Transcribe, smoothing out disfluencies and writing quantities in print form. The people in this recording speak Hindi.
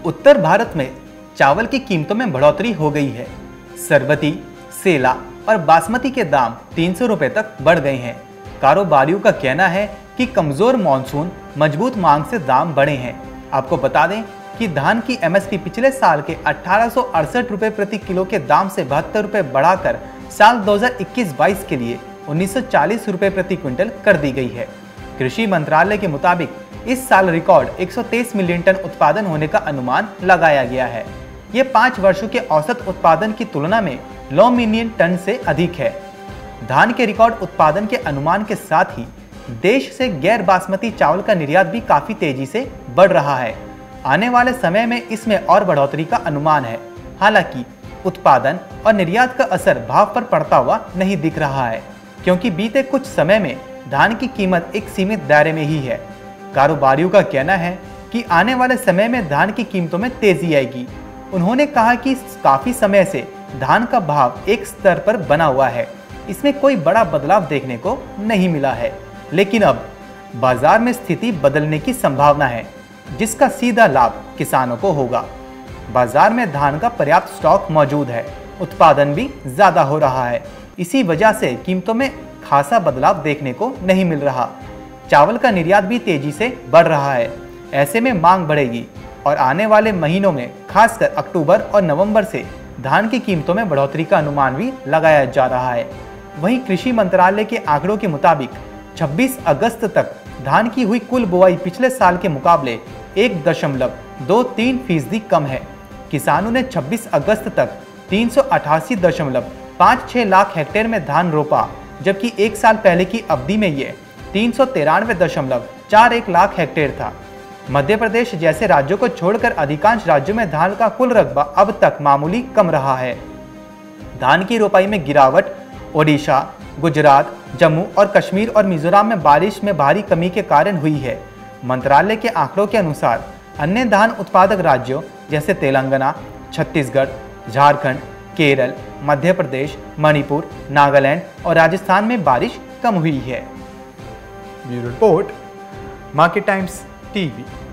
उत्तर भारत में चावल की कीमतों में बढ़ोतरी हो गई है। सरबती, सेला और बासमती के दाम 300 रुपए तक बढ़ गए हैं। कारोबारियों का कहना है कि कमजोर मानसून, मजबूत मांग से दाम बढ़े हैं। आपको बता दें कि धान की एमएसपी पिछले साल के 1868 रुपए प्रति किलो के दाम से 72 रुपए बढ़ाकर साल 2021-22 के लिए 1940 रुपए प्रति क्विंटल कर दी गई है। कृषि मंत्रालय के मुताबिक इस साल रिकॉर्ड 123 मिलियन टन उत्पादन होने का अनुमान लगाया गया है। ये 5 वर्षों के औसत उत्पादन की तुलना में 9 मिलियन टन से अधिक है। धान के रिकॉर्ड उत्पादन के अनुमान के साथ ही देश से गैर बासमती चावल का निर्यात भी काफी तेजी से बढ़ रहा है। आने वाले समय में इसमें और बढ़ोतरी का अनुमान है। हालांकि उत्पादन और निर्यात का असर भाव पर पड़ता हुआ नहीं दिख रहा है, क्योंकि बीते कुछ समय में धान की कीमत एक सीमित दायरे में ही है। कारोबारियों का कहना है कि आने वाले समय में धान की कीमतों में तेजी आएगी। उन्होंने कहा कि काफी समय से धान का भाव एक स्तर पर बना हुआ है, इसमें कोई बड़ा बदलाव देखने को नहीं मिला है, लेकिन अब बाजार में स्थिति बदलने की संभावना है, जिसका सीधा लाभ किसानों को होगा। बाजार में धान का पर्याप्त स्टॉक मौजूद है, उत्पादन भी ज्यादा हो रहा है। इसी वजह से कीमतों में खासा बदलाव देखने को नहीं मिल रहा। चावल का निर्यात भी तेजी से बढ़ रहा है। ऐसे में मांग बढ़ेगी और आने वाले महीनों में खासकर अक्टूबर और नवंबर से धान की कीमतों में बढ़ोतरी का अनुमान भी लगाया जा रहा है। वहीं कृषि मंत्रालय के आंकड़ों के मुताबिक 26 अगस्त तक धान की हुई कुल बुआई पिछले साल के मुकाबले 1.23% कम है। किसानों ने 26 अगस्त तक 388.56 लाख हेक्टेयर में धान रोपा, जबकि एक साल पहले की अवधि में ये 393.41 लाख हेक्टेयर था। मध्य प्रदेश जैसे राज्यों को छोड़कर अधिकांश राज्यों में धान का कुल रकबा अब तक मामूली कम रहा है। धान की रोपाई में गिरावट ओडिशा, गुजरात, जम्मू और कश्मीर और मिजोरम में बारिश में भारी कमी के कारण हुई है। मंत्रालय के आंकड़ों के अनुसार अन्य धान उत्पादक राज्यों जैसे तेलंगाना, छत्तीसगढ़, झारखंड, केरल, मध्य प्रदेश, मणिपुर, नागालैंड और राजस्थान में बारिश कम हुई है। Bureau report, market times TV.